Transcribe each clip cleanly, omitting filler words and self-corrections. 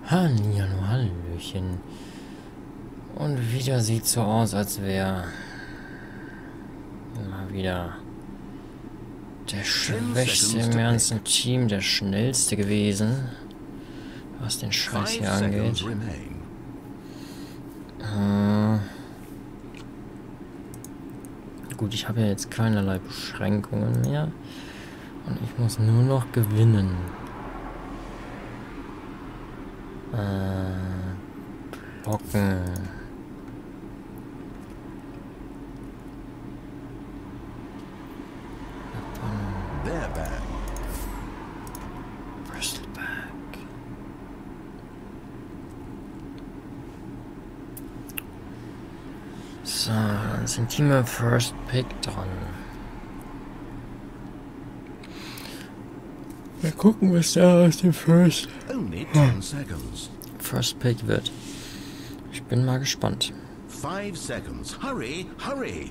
Hallihallo, Hallöchen. Und wieder sieht so aus, als wäre mal wieder der Schwächste im ganzen Team, der Schnellste gewesen, was den Scheiß hier angeht. Gut, ich habe ja jetzt keinerlei Beschränkungen mehr. Und ich muss nur noch gewinnen. Blocken. Bristleback. So, dann sind die mit dem First Pick dran. Mal gucken, was da aus dem First Pick wird. Ich bin mal gespannt. 5 seconds. Hurry, hurry.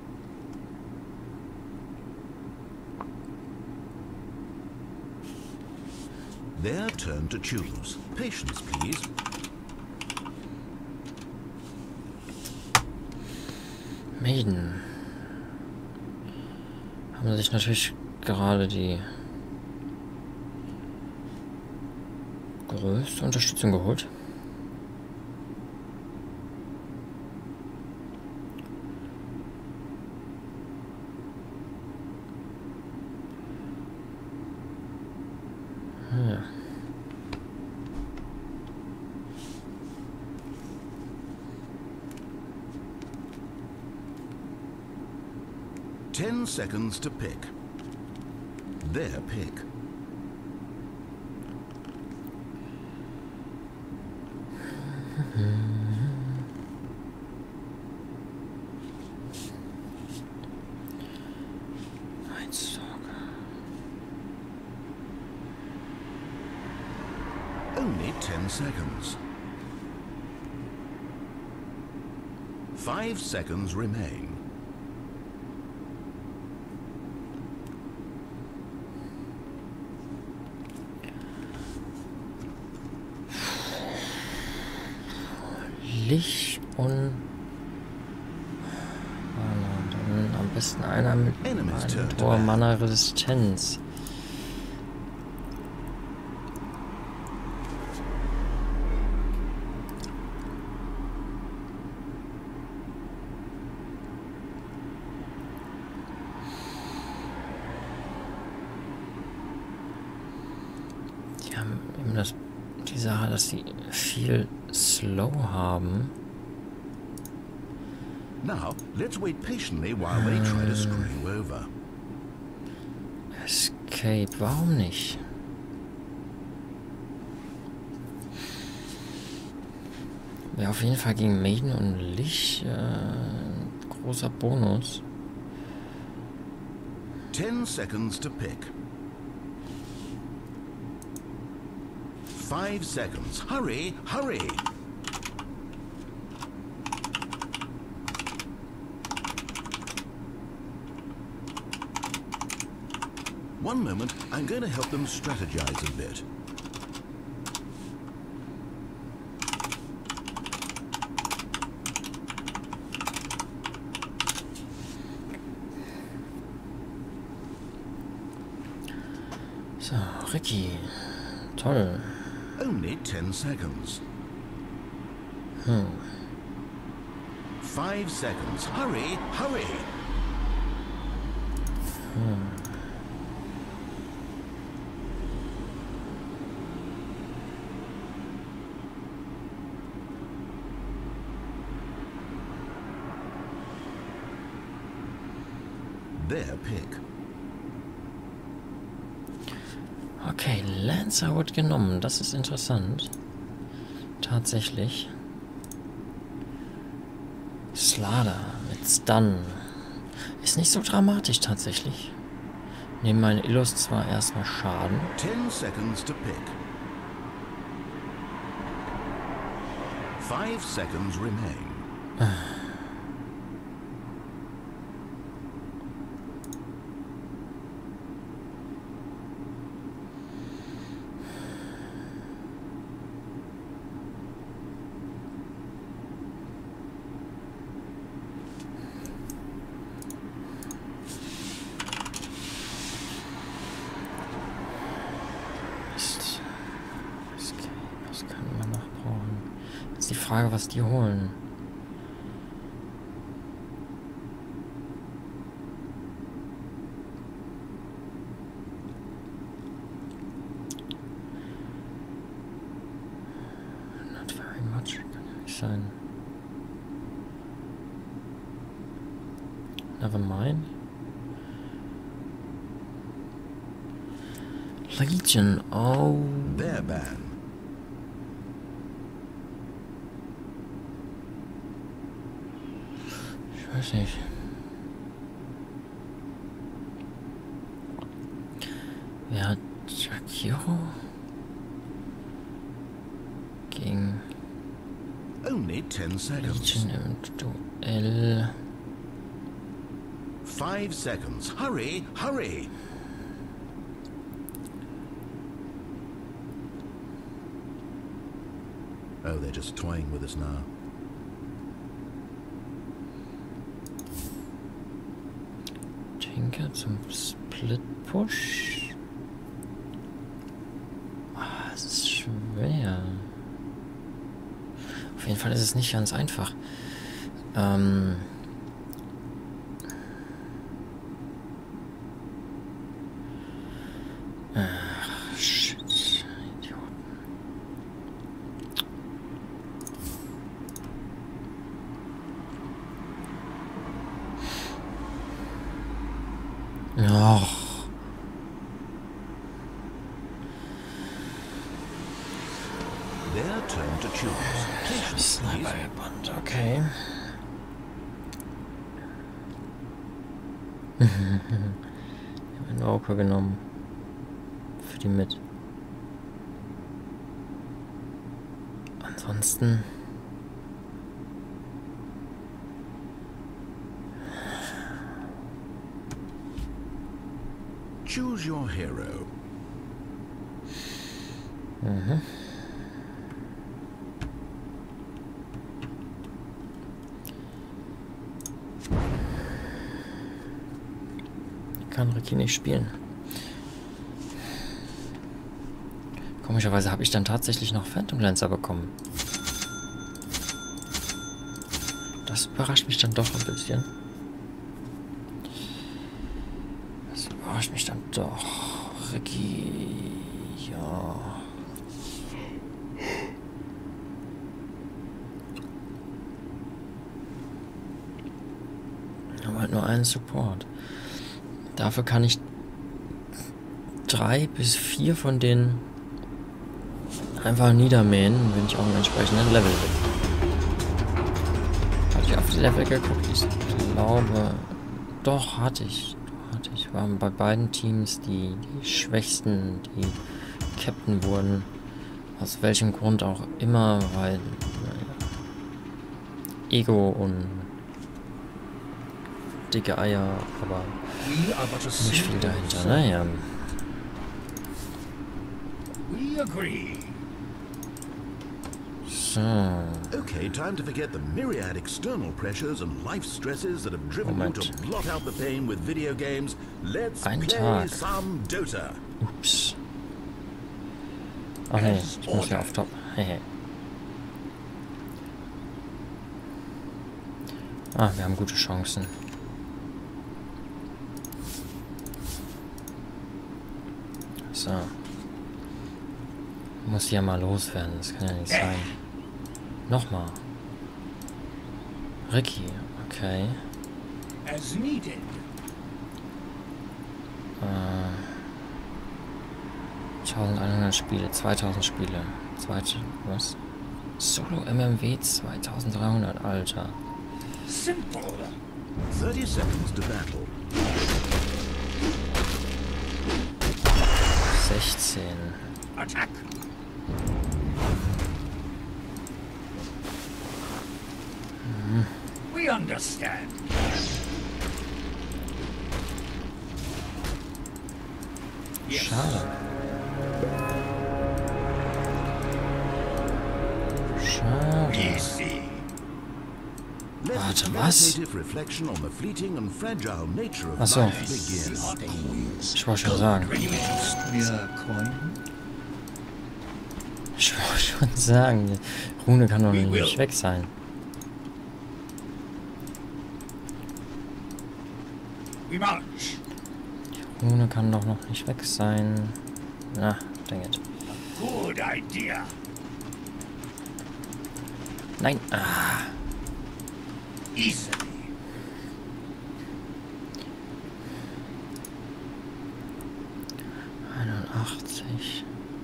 Their turn to choose. Patience, please. Maiden. Haben sich natürlich gerade die größte Unterstützung geholt. Ja. Ten seconds to pick. Their pick. Only 10 seconds. 5 seconds remain. Licht und dann am besten einer mit hoher Mana-Resistenz. Die haben eben die Sache, dass sie viel Slow haben. Now, let's wait patiently while they try to screw you over. Escape, warum nicht? Wäre auf jeden Fall gegen Maiden und Lich großer Bonus. 10 seconds to pick. 5 seconds. Hurry, hurry. One moment, I'm going to help them strategize a bit. So, Ricky. Toll. Only 10 seconds. 5 seconds. Hurry, hurry. Their pick. Okay, Lancer wird genommen. Das ist interessant. Tatsächlich. Slada mit Stun. Ist nicht so dramatisch tatsächlich. Nehmen meine Illos zwar erstmal Schaden. 10 seconds to pick. 5 seconds remain. Das können wir noch brauchen. Jetzt ist die Frage, was die holen. Not very much, kann ja nicht sein. Never mind. Legion, oh. Their ban. Ich weiß nicht. Wer hat Jakiro? Gegen Only 10 seconds. Legion im Duell. 5 seconds. Hurry, hurry. Oh, they're just toying with us now. Tinker zum Split-Push. Ah, es ist schwer. Auf jeden Fall ist es nicht ganz einfach. Ach, shit. Idioten. Och. Their turn to choose. Patience, please. Sniper-Band, okay. Ich habe einen Oker genommen. Für die mit. Ansonsten. Choose your hero. Mhm. Kann Ricky nicht spielen. Komischerweise habe ich dann tatsächlich noch Phantom Lancer bekommen. Das überrascht mich dann doch ein bisschen. Das überrascht mich dann doch. Ricky. Ja. Wir haben halt nur einen Support. Dafür kann ich 3 bis 4 von denen einfach niedermähen, wenn ich auch einen entsprechenden Level bin. Habe ich auf die Level geguckt? Ich glaube, doch, hatte ich. Waren bei beiden Teams die schwächsten, die Captain wurden. Aus welchem Grund auch immer, weil Ego und dicke Eier, aber nicht viel dahinter. Naja. So. Okay, time to forget the myriad external pressures and life stresses that have driven you to blot out the pain with video games. Let's play some Dota. Ups. Ach nee, ich muss ja auf Top. Hehe. Ah, wir haben gute Chancen. So. Muss hier mal loswerden, das kann ja nicht sein. Nochmal. Ricky, okay. 1100 Spiele, 2000 Spiele. Was? Solo MMW 2300, Alter. 30 seconds to battle. 16. Attack. We understand. Schade. Schade. Warte, was? Achso. Ich wollte schon sagen. Ich wollte schon sagen, die Rune kann doch nicht weg sein. We march. Die Rune kann doch noch nicht weg sein. Na, dang it. Good idea. Nein. Ah. Easily. ...81.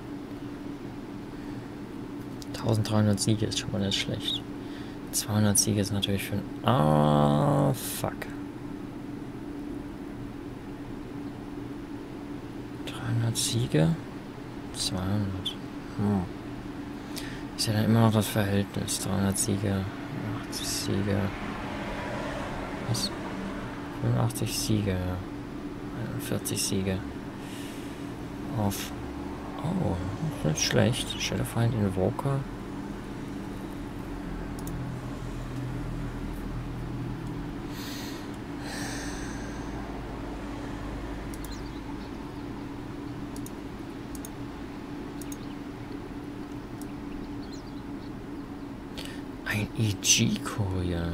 1300 Siege ist schon mal nicht schlecht. 200 Siege ist natürlich für ein... Ah, fuck. 300 Siege? 200. Ist ja dann immer noch das Verhältnis. 300 Siege, 80 Siege. Was? 85 Siege. 41 Siege. Auf... Oh, nicht schlecht. Shadowfiend Invoker. Ein EG-Courier.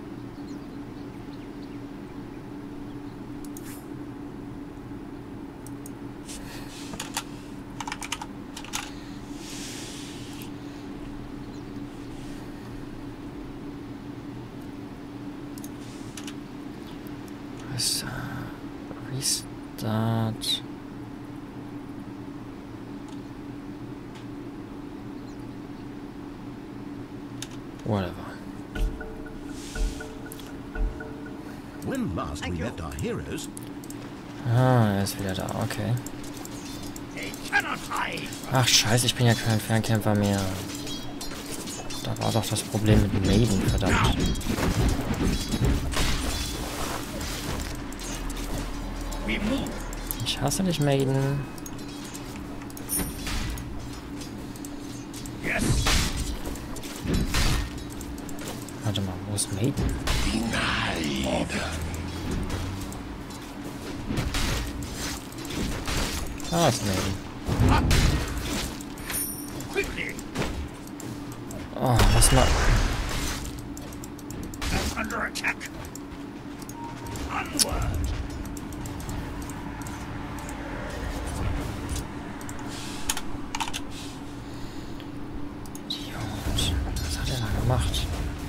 Restart. Whatever. When last we met our heroes. Ah, er ist wieder da, okay. They cannot hide. Ach scheiße, ich bin ja kein Fernkämpfer mehr. Da war doch das Problem mit Maiden, verdammt. We move. Ich hasse dich, Maiden. Yes. Warte mal, wo ist Maiden? Da ist Maiden. Quickly. Oh, was mal. I'm under attack. Onward. Idiot. Was hat er da gemacht?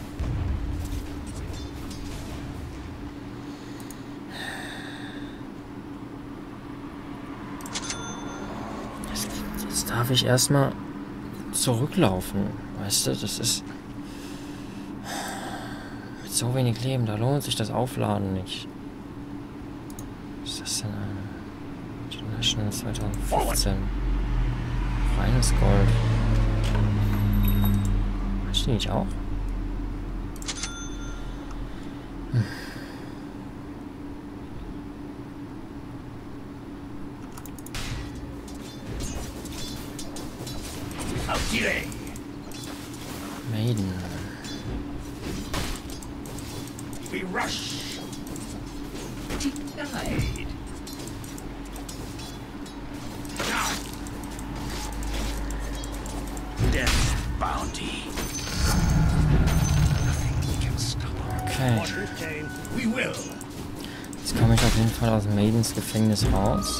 Jetzt darf ich erstmal zurücklaufen. Weißt du, das ist... Mit so wenig Leben, da lohnt sich das Aufladen nicht. Was ist das denn? International 2015. Reines Gold. Hast du nicht auch? Without delay. Maiden. We rush. Denied. Now. Death's bounty. Nothing can stop our Okay. order, Kane. We will. Jetzt komme ich auf jeden Fall aus Maidens Gefängnis raus.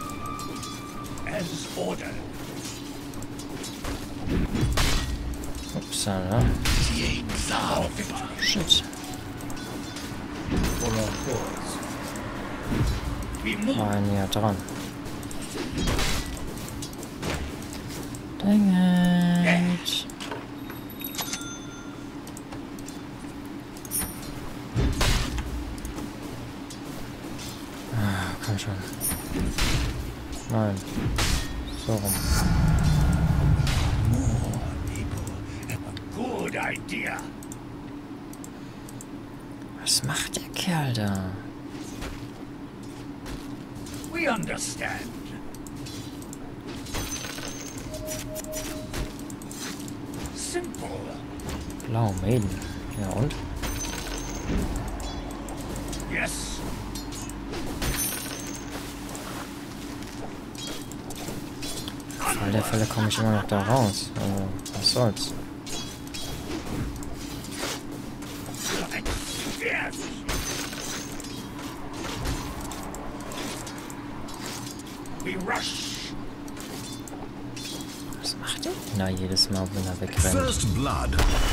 As ordered. Upsala. Shit. We move. War näher dran. Dang it. Ah, komm schon. Nein. So rum. Good idea. Was macht der Kerl da? We understand. Simple. Blau, Maiden. Ja und? Yes. Auf der Fälle komme ich immer noch da raus. Also, was soll's. Was macht der? Na, jedes Mal, wenn er wegrennt. First blood.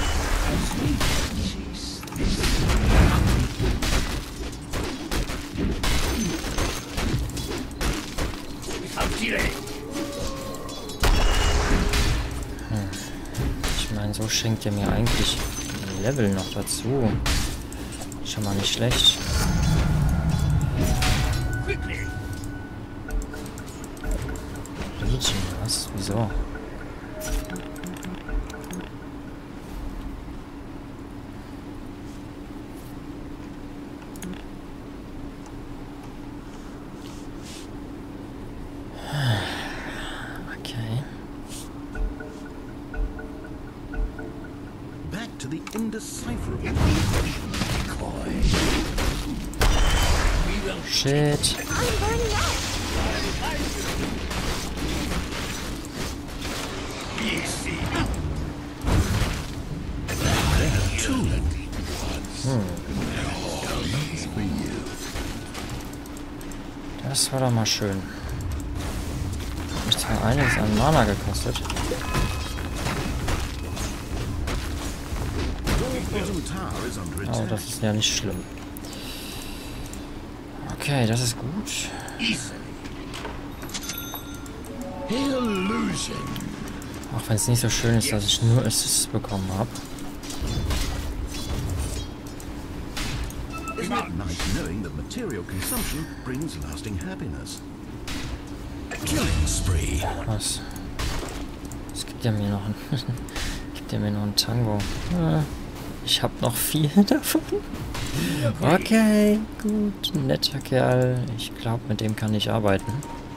Ich meine, so schenkt er mir eigentlich Level noch dazu. Schon mal nicht schlecht. Legion, was? Wieso? Okay. Back to the indecipherable. Shit. Das war doch mal schön. Hat mich zwar einiges an Mana gekostet. Aber das ist ja nicht schlimm. Okay, das ist gut. Auch wenn es nicht so schön ist, dass ich nur Assists bekommen habe. Isn't it nice knowing that material consumption brings lasting happiness? Killing spree. Was? Es gibt ja mir noch einen Tango. Ich habe noch 4 davon. Okay, gut. Netter Kerl. Ich glaube, mit dem kann ich arbeiten.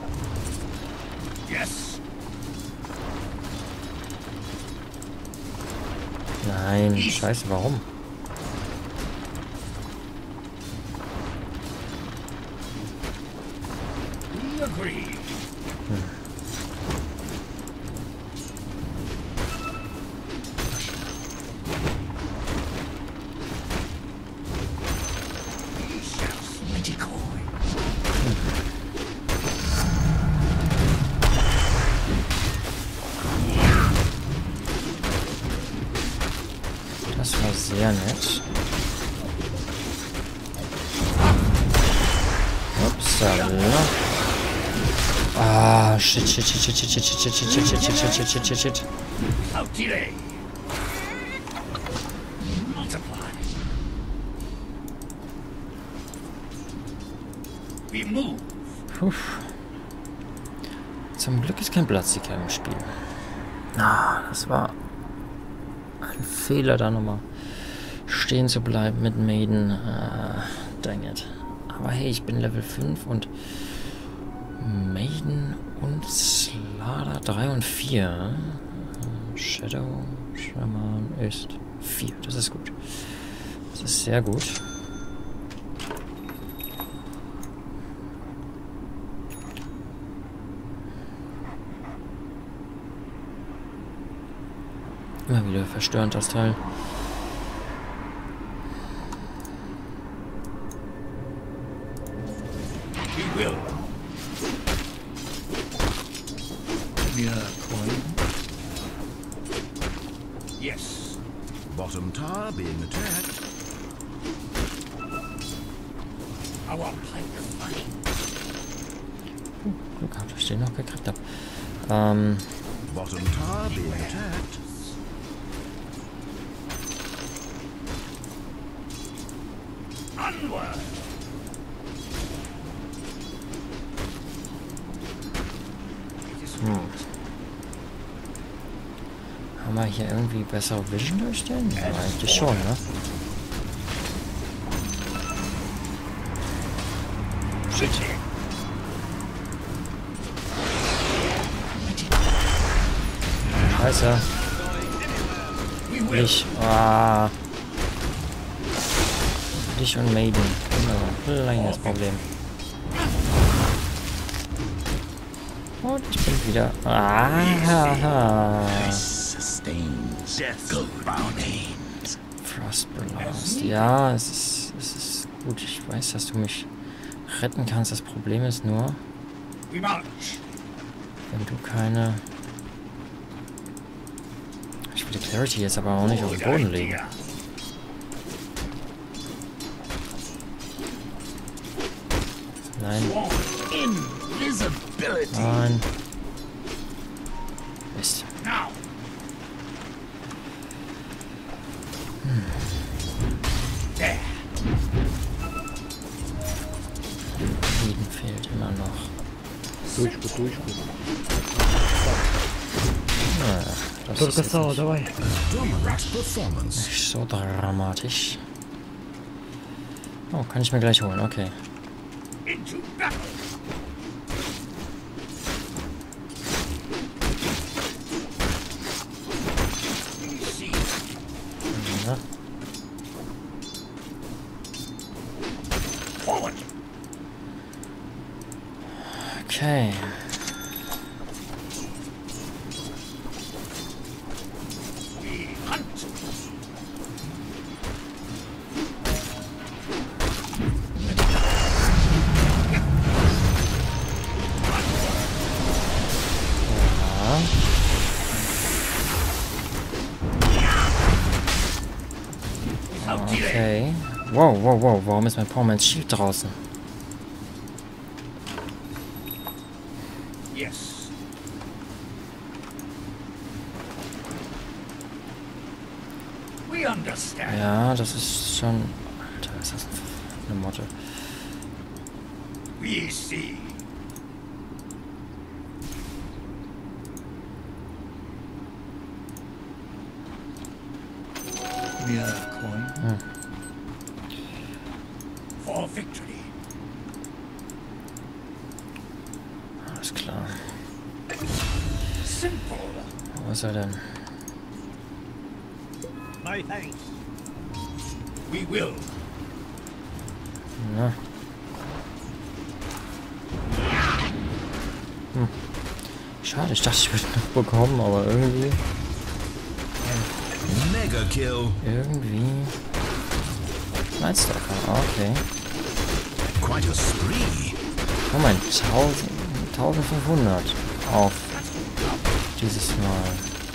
Nein, scheiße, warum? Das war sehr nett. Upsala. Ah, shit. Puh. Zum Glück ist kein Platzsicker im Spiel. Ah, das war ein Fehler, da nochmal stehen zu bleiben mit Maiden. Dang it. Aber hey, ich bin Level 5 und Maiden und Slada 3 und 4. Shadow Shaman ist 4. Das ist gut. Das ist sehr gut. Immer wieder verstörend das Teil. Yes. Bottom tower being attacked. Our pipeline. Glück gehabt, dass ich den noch gekriegt habe. Bottom tower being attacked. Onward. Haben wir hier irgendwie bessere Vision durch den? Ja, eigentlich schon, ne? Shit. Scheiße. Ich. Ah. Dich und Maiden. Genau. Kleines Problem. Oh, Und ich bin wieder... Aha. Frostblast. Ja, es ist gut. Ich weiß, dass du mich retten kannst. Das Problem ist nur, wenn du keine... Ich will die Clarity jetzt aber auch nicht auf den Boden legen. Nein. Nein. Mist. Frieden fehlt immer noch. Точку. Das Только ist сало, давай. nicht so dramatisch. Oh, kann ich mir gleich holen, okay. Ja. Okay. Okay. Wow, warum ist mein Power Man's Shield draußen? Yes. We understand. Ja, das ist schon... Alter, ist das eine Motte? We see. Coin. For victory. Alles klar. Simple. Wo ist er denn? My thanks. We will. Ja. Schade, ich dachte, ich würde noch bekommen, aber irgendwie... Mega kill. Irgendwie... Nightstalker, okay. Quite a spree. Moment, 1500 auf dieses Mal.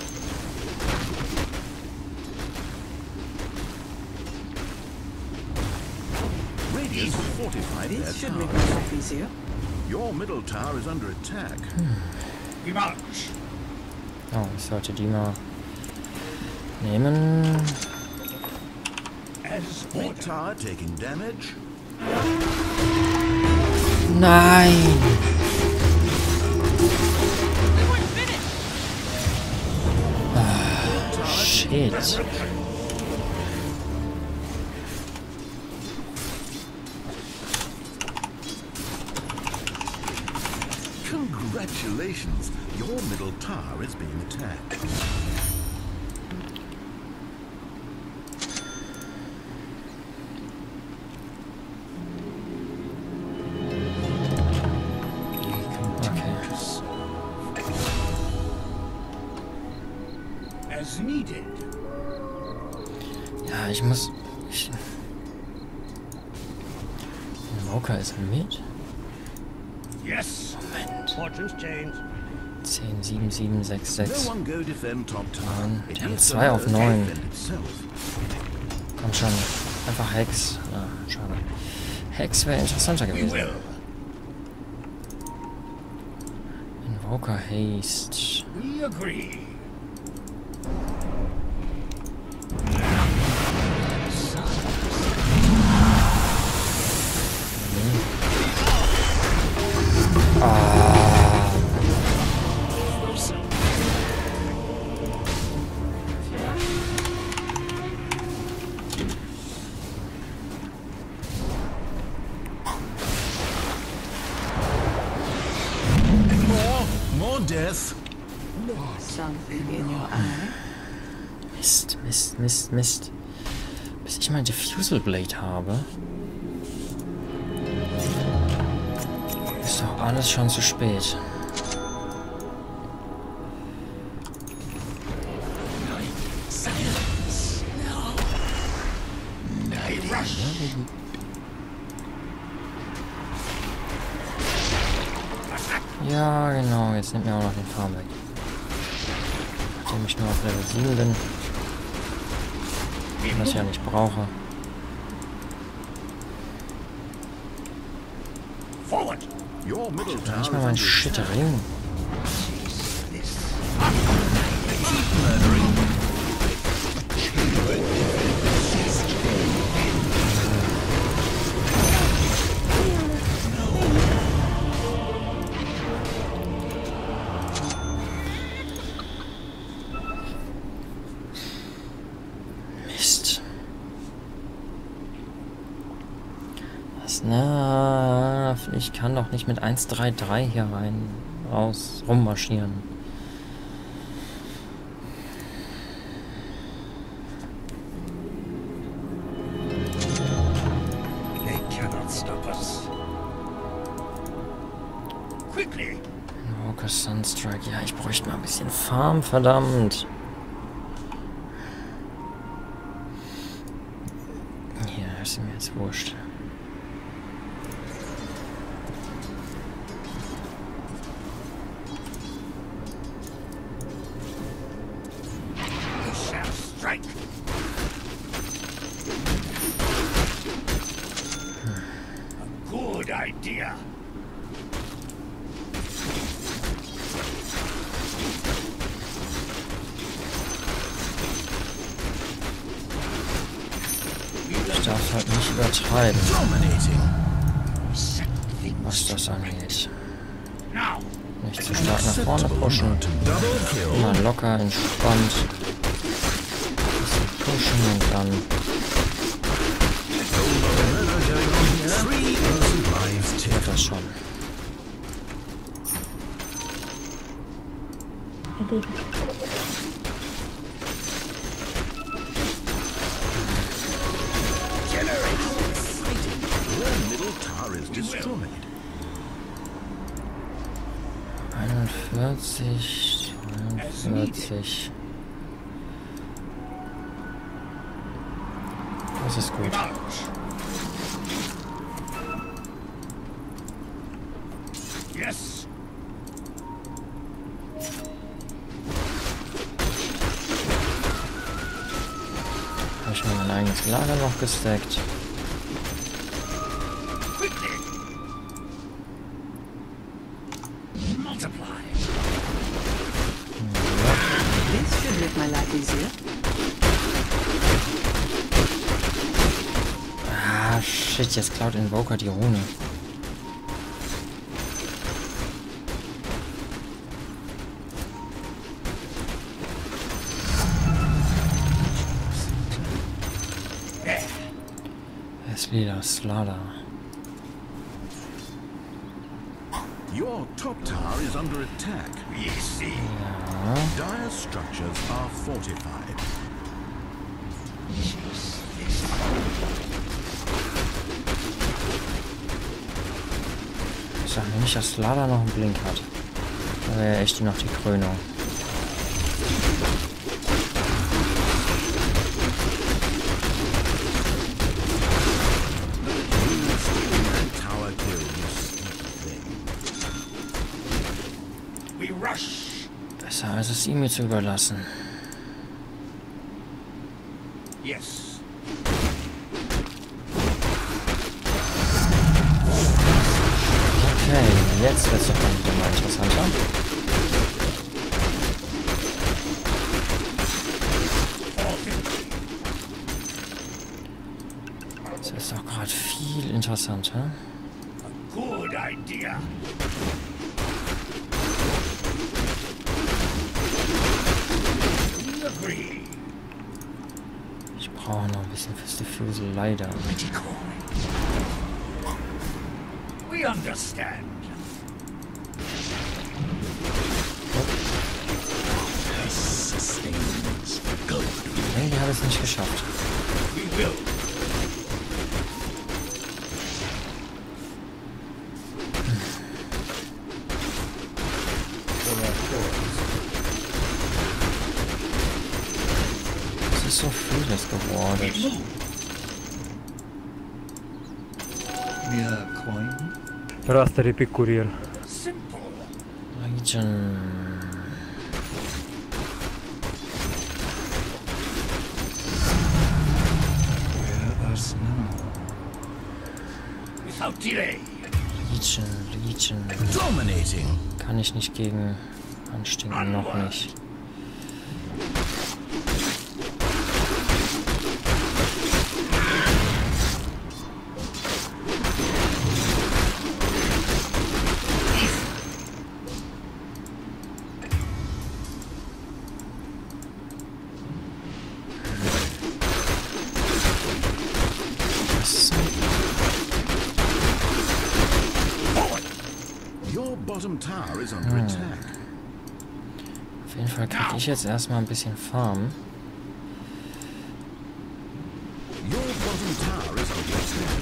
Radius fortified their This should make tower. my life easier. Your middle tower is under attack. We march. Oh, ich sollte die mal nehmen. As Mid ordered. tower taking damage. Nein! Shit. Congratulations. Your middle tower is being attacked. As needed. Ja, ich muss... Invoker ist mit? Yes. Moment. Fortunes change. 10, 7, 7, 6, 6. No one go defend top tower. Nein, It die haben is 2 auf supposed to 9. defend itself. Komm schon. Einfach Hex. Ja, schade. Hex wäre interessanter We gewesen. will. Invoker Haste. We agree. More death. Something in your eye. Mist. Bis ich mein Diffusal Blade habe, ist doch alles schon zu spät. Ja, genau. Jetzt nimmt mir auch noch den Farm weg. Nachdem ich nur auf Level 7 bin. Und das ja nicht brauche. Forward. Your middle tower Nicht is mal mein under Shit attack. Ring. Mist. Was nervt. Ich kann doch nicht mit 1-3-3 hier rummarschieren. They cannot stop us. Quickly. Walker Sunstrike. Ja, ich bräuchte mal ein bisschen Farm, verdammt. Hier, ist mir jetzt wurscht. We shall strike. A good idea. Ich darf halt nicht übertreiben, Dominating. Set things was das angeht. now. Nicht zu stark nach vorne pushen. Double kill. Immer locker, entspannt. Bisschen pushen und dann Three innocent lives wird tick. das schon. Your middle tower is destroyed. 41, 42. Das ist gut. March. Yes. Habe ich mir mein eigenes Lager noch gestackt. Quickly. Multiply. This should make my life easier. Ah, shit, jetzt klaut Invoker die Rune. There. Es Lila Slada. Your top tower is under attack. We see. Ja. Dire structures are fortified. Ich sag mir nicht, dass Slada noch einen Blink hat. Da wäre ja echt noch die Krönung. Tower kills. We rush. Besser als es ihm zu überlassen. Yes. Okay, jetzt wird es doch dann wieder mal interessanter. Das ist doch gerade viel interessanter. Good idea. Agree. Ich brauche noch ein bisschen fürs Diffusal, leider. Pretty cool. We understand. This sustains. Good. Nee, die habe es nicht geschafft. We will. Es ist so vieles geworden. We move. Give me a coin. Просто репик курьер. Simple. Legion. Hear us now. Without delay. Legion. Dominating. Kann ich nicht gegen anstinken, noch nicht. Your bottom tower is under attack. Auf jeden Fall kriege ich jetzt erstmal ein bisschen Farm. Your bottom tower is under attack.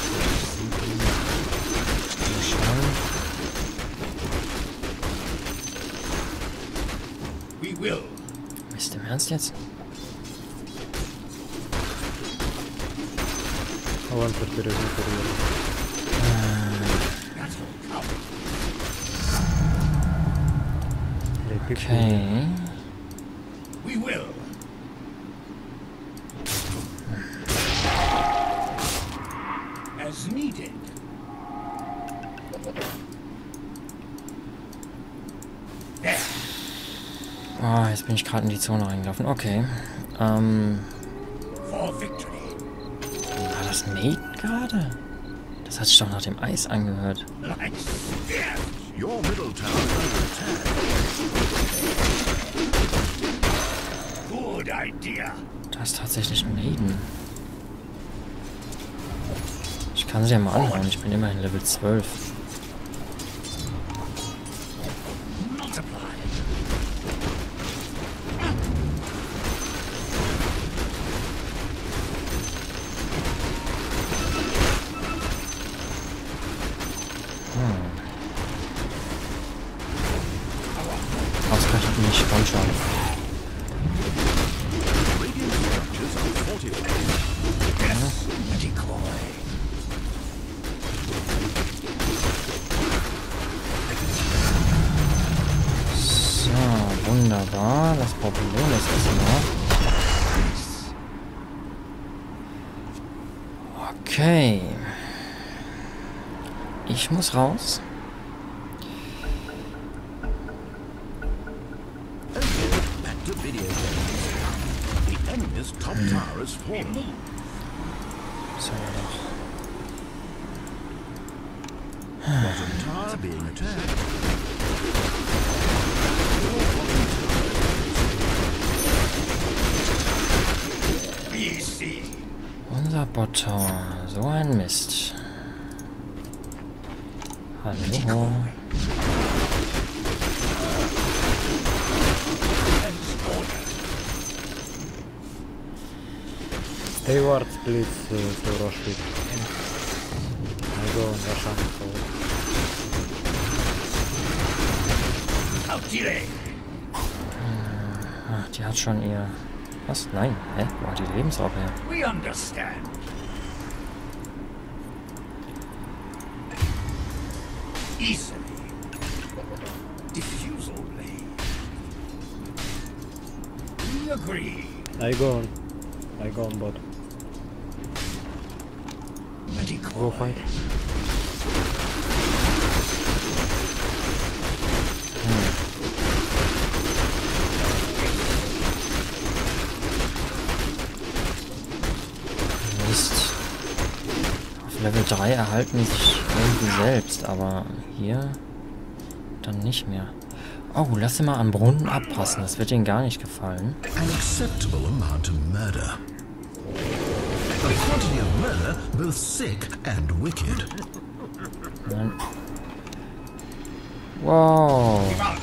Mal schauen. We will. Ist im Ernst jetzt? Аванпост перезагрузил. Okay. We will. As needed. There. Oh, jetzt bin ich gerade in die Zone reingelaufen. Okay. For victory. War das Mate gerade? Das hat sich doch nach dem Eis angehört. Like spear. Your middle tower is under attack. Good idea. Da ist tatsächlich ein Maiden. Ich kann sie ja mal anhauen. Ich bin immerhin Level 12. Multiply. Ausgerechnet nicht. Komm schon. Radiant structures are fortified. Yes. A decoy. So, wunderbar. Das Problem ist erstmal. Okay. Ich muss raus. Back to video games. The enemy's top tower is fallen. So, doch. Bottom tower being attacked. We see. Unser Bottor. So ein Mist. Hallo. Hey ward splits to rush it. I go on Russian forward. Without delay. Ach, die hat schon ihr... Was? Nein. Hä? Wo hat die Lebensraub her? We understand. Easily. Diffusal blade. We agree. I go on bot. A decoy. Go fight. Mist. Auf Level 3 erhalten sich irgendwie selbst, aber hier dann nicht mehr. Oh, lass ihn mal am Brunnen abpassen. Das wird ihnen gar nicht gefallen. An acceptable amount of murder. A quantity of murder, both sick and wicked. Nein. Wow.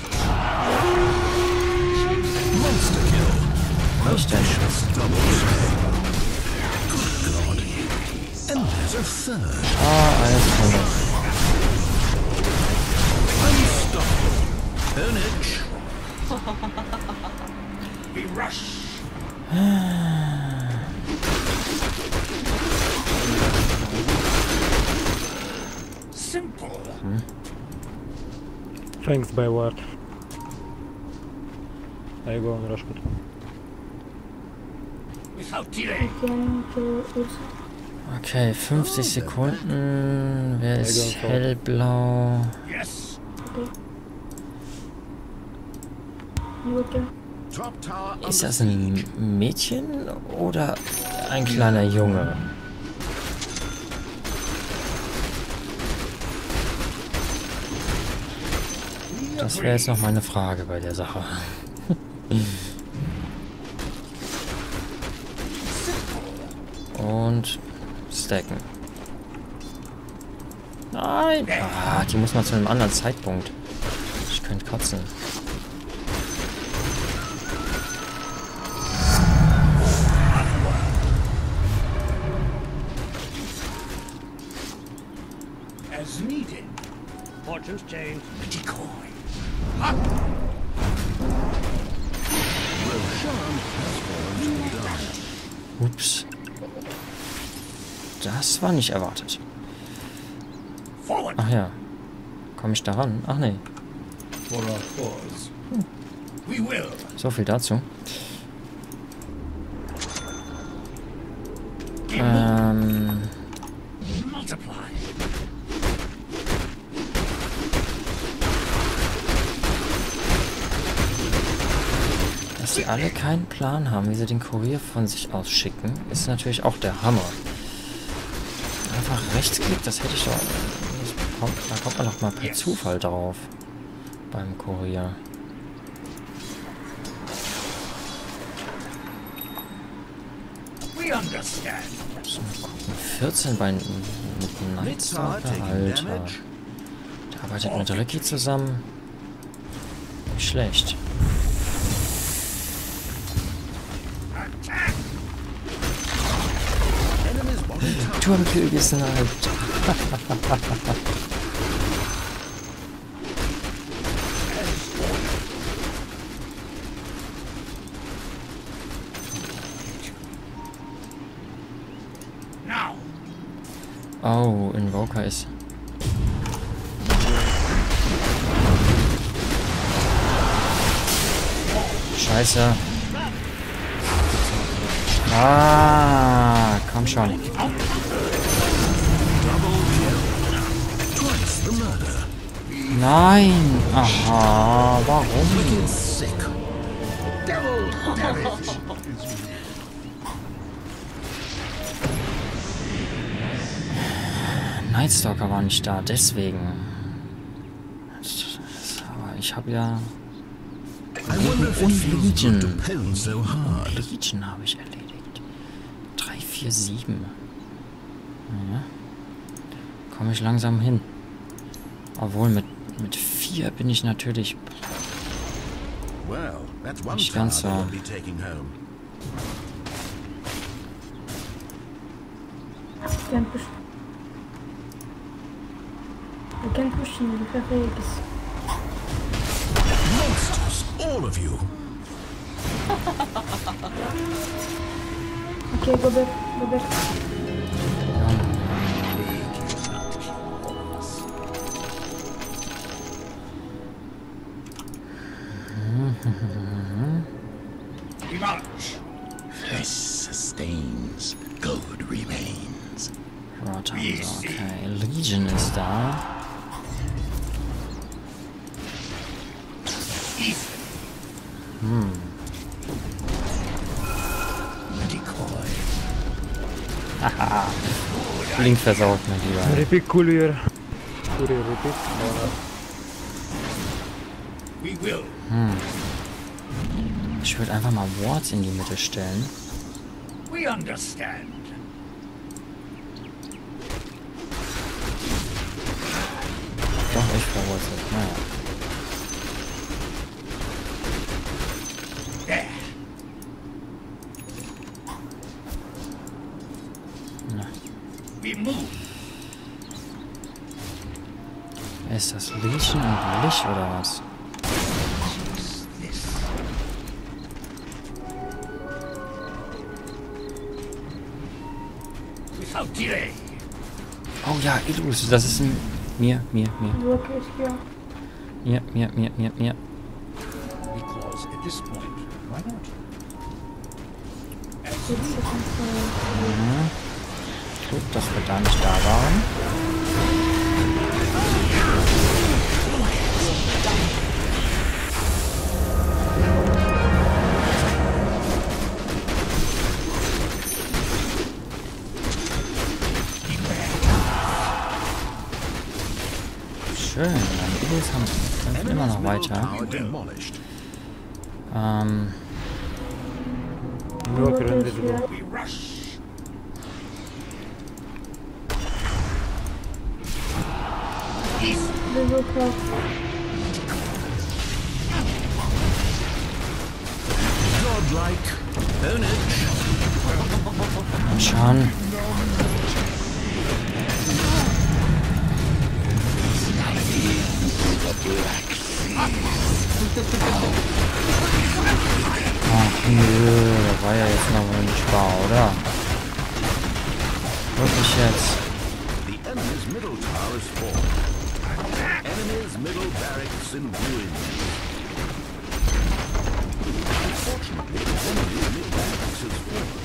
Monster kill. Was denn? Double kill. Good God. And there's a third. Ah, alles klar. Unstoppable. Onage. We rush. Simple. Thanks by ward. I go on rush. Without delay. Okay, 50 Sekunden. Wer ist hellblau? Yes. Top tower Ist das ein Mädchen oder ein kleiner Junge? Das wäre jetzt noch meine Frage bei der Sache. Und stacken. Nein! Ah, die muss man zu einem anderen Zeitpunkt. Ich könnte kotzen. As needed. Fortune's change. Decoy. Ups. Das war nicht erwartet. Forward. Ach ja. Komme ich da ran? Ach nee. For our cause. We will. So viel dazu. Multiply. Dass sie alle keinen Plan haben, wie sie den Kurier von sich aus schicken, ist natürlich auch der Hammer. Einfach Rechtsklick, das hätte ich doch... Da kommt man doch mal per Zufall drauf. Beim Kurier. We understand. So, mal gucken. 14 bei mit Nightstalker, Alter. Der arbeitet mit Ricky zusammen. Nicht schlecht. Turmkill gesniped. Now. Oh, Invoker ist... Scheiße. Ah, komm schon. Nein. Aha, warum? Nightstalker war nicht da, deswegen. Aber ich habe ja... Und Legion. Legion habe ich erledigt. 3, 4, 7. Ja. Komme ich langsam hin. Obwohl mit 4 bin ich natürlich nicht ganz so. Monsters, all of you. Okay, go back, go back. We march. Flesh sustains, gold remains. Okay, Legion ist da. Decoy. Haha. Blink versaut mir lieber. Repeat Courier. Courier repeat. We will. Ich würde einfach mal Wards in die Mitte stellen. We understand. Doch, ich verwurzelt. Naja. There. Na. We move. Ist das Legion und Lich oder was? This. Without delay. Oh ja, Illus, das ist ein... Mir. Look, it's here. Mir. Because at this point Mhm. Gut, dass wir da nicht da waren. Schön, dann Eagles haben immer noch weiter. Broker invisible. Godlike. Own it. Und schon. Ach nö, da war ja jetzt noch wohl nicht wahr, oder? Wirklich jetzt. The enemy's middle tower is fallen. Enemy's middle barracks in ruins. Unfortunately, the enemy's middle barracks is fallen.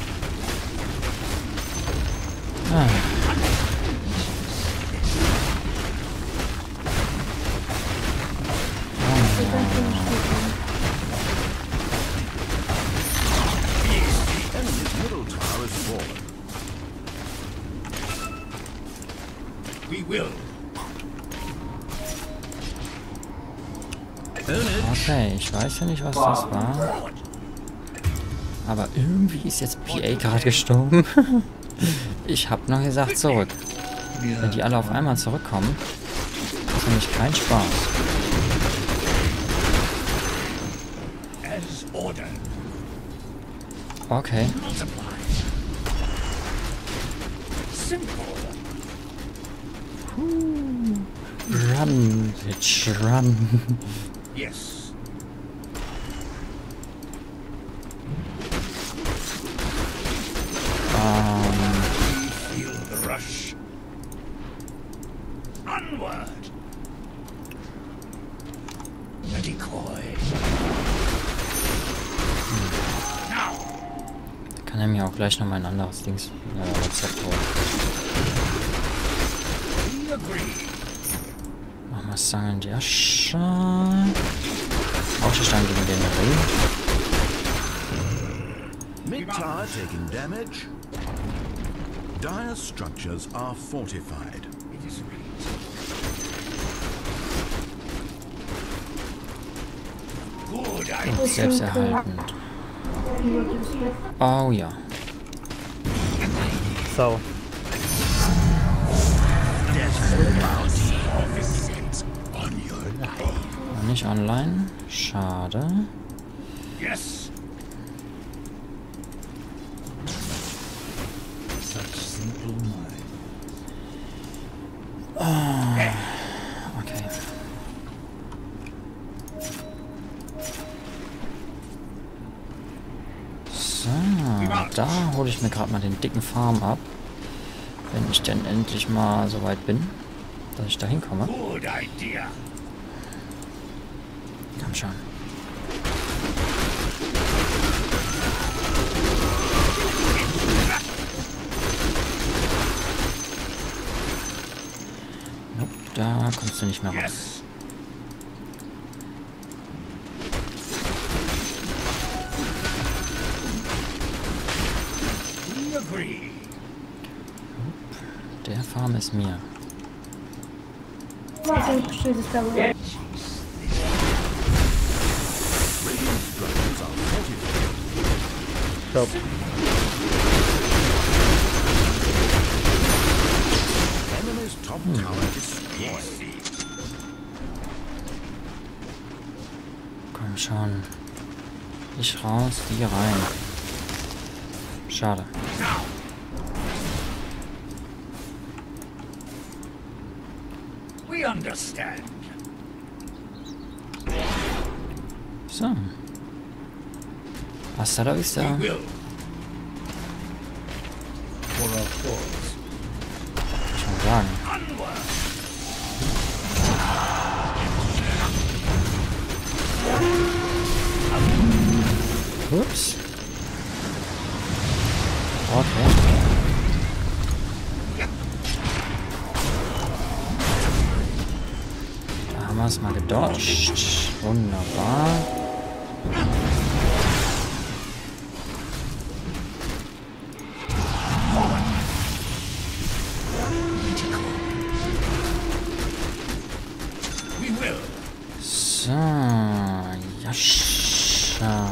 Enemy's middle tower is fallen. We will. Okay, ich weiß ja nicht, was das war. Aber irgendwie ist jetzt PA gerade gestorben. Ich hab noch gesagt zurück. Wenn die alle auf einmal zurückkommen, ist nämlich kein Spaß. Okay. Run, bitch, run. Yes. Feel the rush. Onward. The decoy. Now. Kann er mir auch gleich noch mal ein anderes Dings Rezept holen. We agree. Machen wir Stangen in die Asche. Auch die Stangen gegen den Ring. Mid-tower taking damage. Dire structures are fortified. It is good. I Selbsterhaltend. Oh ja. So. Nicht online. Schade. yes. Such simple mind. Okay. So, da hole ich mir gerade mal den dicken Farm ab. Wenn ich denn endlich mal so weit bin, dass ich da hinkomme. Good idea. Komm schon. Nope, da kommst du nicht mehr raus. Yes. We agree. Der Farm ist mir. Radiant structures are fortified. Stop. Enemy's top tower destroyed. Komm schon. Ich raus, die rein. Schade. We understand. So. Hasta la vista. We will. For our cause. Schon sagen. Onward. Ups. Okay. Da haben wir es mal gedodged. Wunderbar. So, Yasha.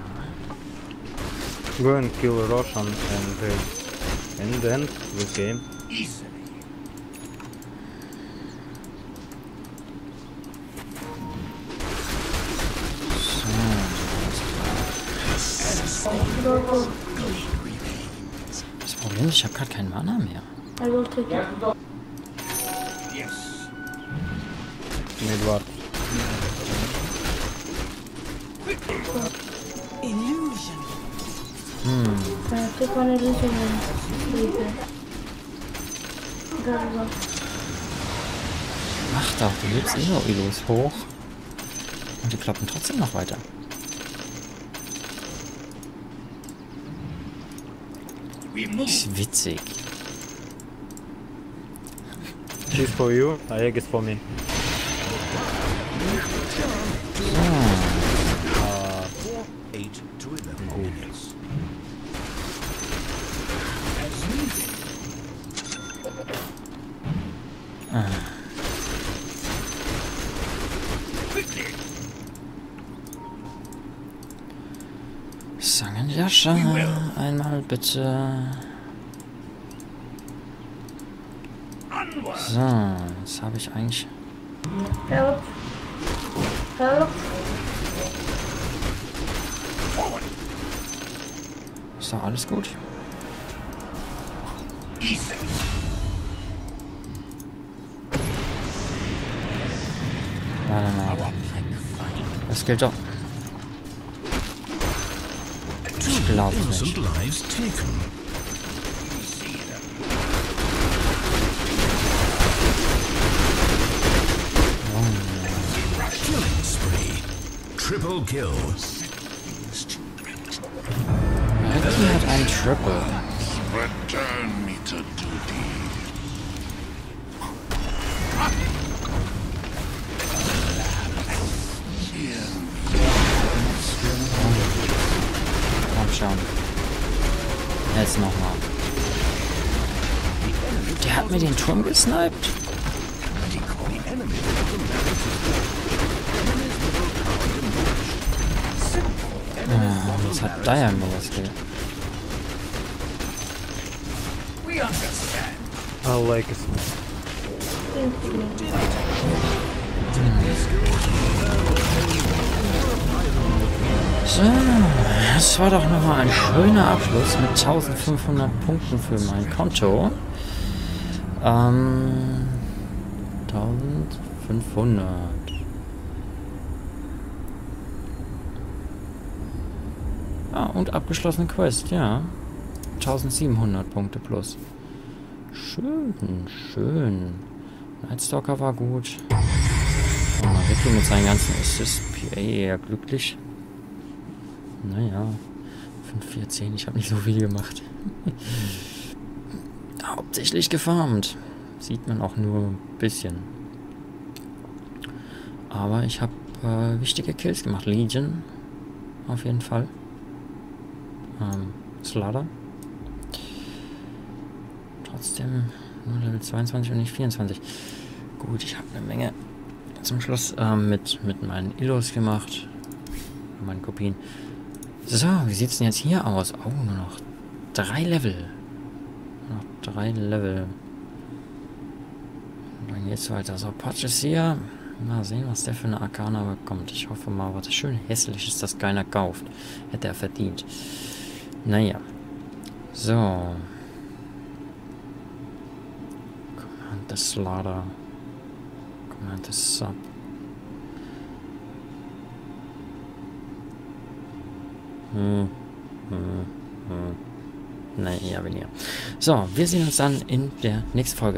Go and kill Roshan and end this game. Das Problem ist, ich habe gerade keinen Mana mehr. I will take it. Mid ward. Take one illusion and leave it. Gotta go. Mach doch, du hebst eh nur Ilos hoch. Und die kloppen trotzdem noch weiter. Ist witzig. She's for you, Aeg is for me. Sangen Yasha, einmal bitte. So, was habe ich eigentlich? Help. Help. Ist doch alles gut? Warte mal. Das gilt doch. Ich glaube nicht. Triple kill. Ricky hat ein Triple. Return me to duty. Komm schon. Jetzt nochmal. Der hat mir den Turm gesniped. Das hat Dire mir was gegeben. I like it. So, das war doch nochmal ein schöner Abschluss mit 1500 Punkten für mein Konto. 1500. Ah, und abgeschlossene Quest, ja. 1700 Punkte plus. Schön, schön. Nightstalker war gut. Oh, Ricky mit seinen ganzen Assist PA eher glücklich. Naja, 5, 4, 10, ich habe nicht so viel gemacht. Hauptsächlich gefarmt. Sieht man auch nur ein bisschen. Aber ich habe wichtige Kills gemacht. Legion, auf jeden Fall. Slaughter. Trotzdem nur Level 22 und nicht 24. Gut, ich habe eine Menge zum Schluss mit meinen Illos gemacht. Meinen Kopien. So, wie sieht es denn jetzt hier aus? Oh, nur noch 3 Level. Noch 3 Level. Und dann geht's weiter. So, Patch ist hier. Mal sehen, was der für eine Arcana bekommt. Ich hoffe mal, was schön hässlich ist, dass keiner kauft. Hätte er verdient. Naja. So. Command the Slaughter. Command the Sub. Naja, weniger. So, wir sehen uns dann in der nächsten Folge.